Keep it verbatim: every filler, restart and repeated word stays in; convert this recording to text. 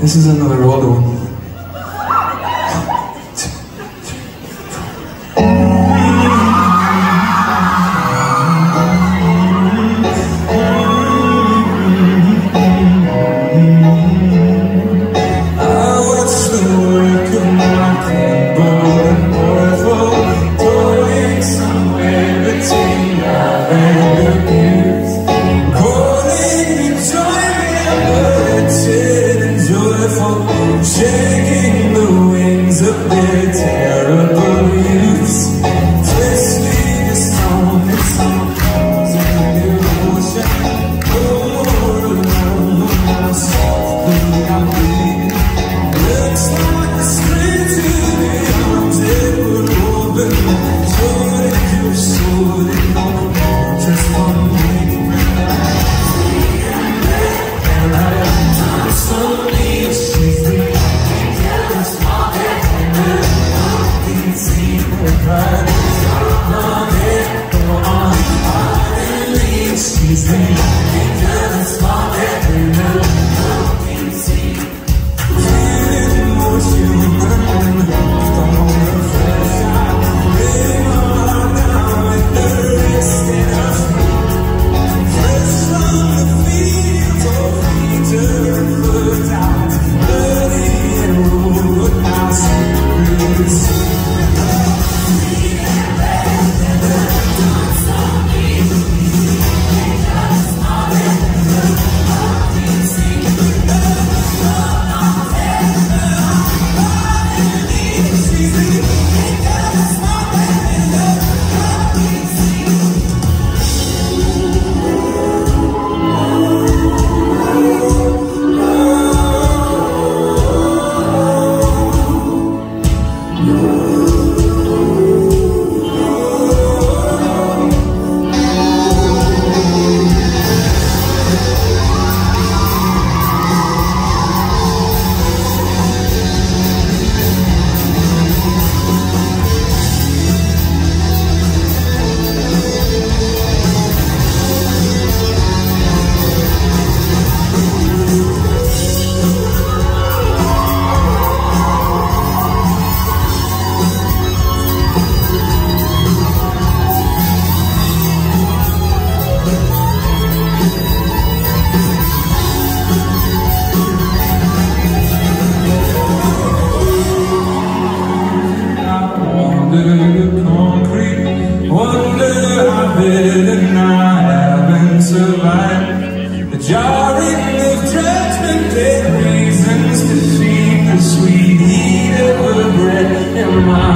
This is another older one. Shaking the wings of their terrible youths, twisting the stone and songs in the ocean. Oh, alone, I'm softly I'm bleeding. Looks like the strength to the arms that were open. So that your soul that no more just one way. And I am slowly shaking. She's the angel spot that we know. Nothing seen. Feeling emotion, don't want to fresh out. Laying my heart down with the wrist in her feet. Fresh from the fields of winter and foot out. Bloody and road, but now secrets. The jarring of judgment and reasons to feed the sweet heat of her breath in my